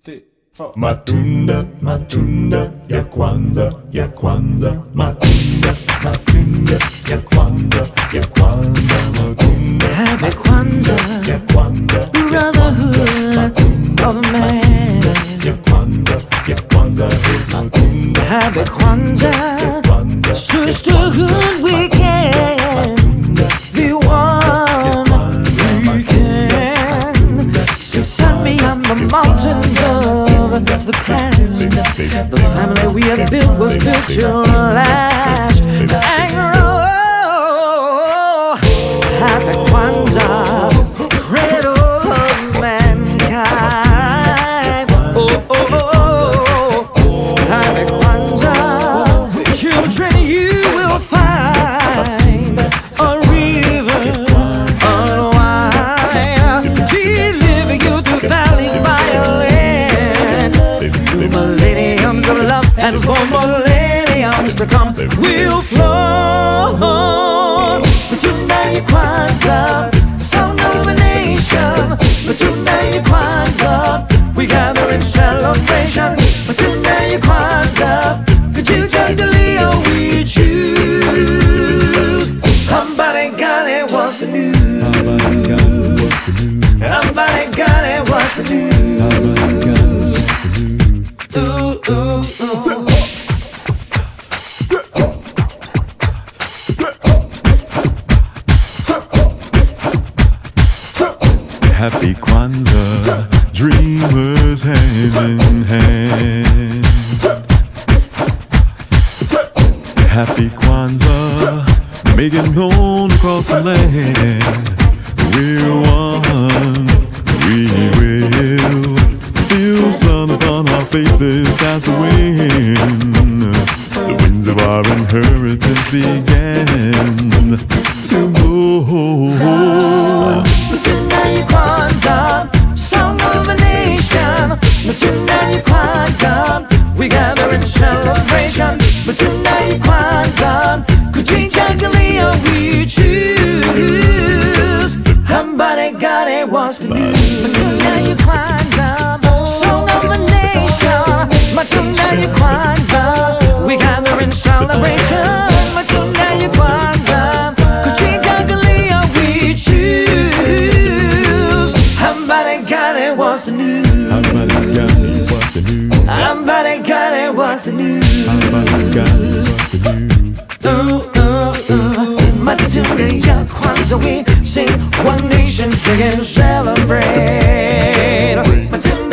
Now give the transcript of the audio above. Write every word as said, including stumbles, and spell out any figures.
three, four. Matunda, matunda ya kwanza, ya kwanza, matunda, matunda ya kwanza, ya kwanza, matunda, Happy Kwanzaa, ya kwanza, brotherhood of man. ya kwanza, ya kwanza, matunda, Happy Kwanzaa, sisterhood we can be one. We can see sun beyond the mountains of the past. The family we have built was built to last and grow. Happy Kwanzaa, cradle of mankind. Oh, oh, oh, oh. Happy Kwanzaa, children, you will find a river unwind, delivering you through valleys by land. Millenniums of love, and for millenniums to come, we'll flow. Tonight Kwanzaa, sound of a nation. Tonight Kwanzaa, we gather in celebration. Tonight Kwanzaa, kujichagulia we choose. Somebody got it, what's the news? Somebody got it, what's the news? Ooh, ooh, ooh. Happy Kwanzaa, dreamers hand in hand. Happy Kwanzaa, make it known across the land. We're one, we will feel sun upon our faces as the wind. The winds of our inheritance began to blow. Tonight Kwanzaa, song of a nation. Tonight Kwanzaa, we gather in celebration. But tonight Kwanzaa, kujichagulia we choose. Somebody got it, what's the news? But tonight Kwanzaa, song of a nation. But tonight Kwanzaa, we gather in celebration. But tonight Kwanzaa, kujichagulia we choose. Somebody got it, what's the news? Somebody got it, what's the news? Somebody got it, what's the news? Somebody got it, what's the news? Ooh, ooh, ooh. Matunda ya Kwanzaa, we sing one nation, sing and celebrate. Matunda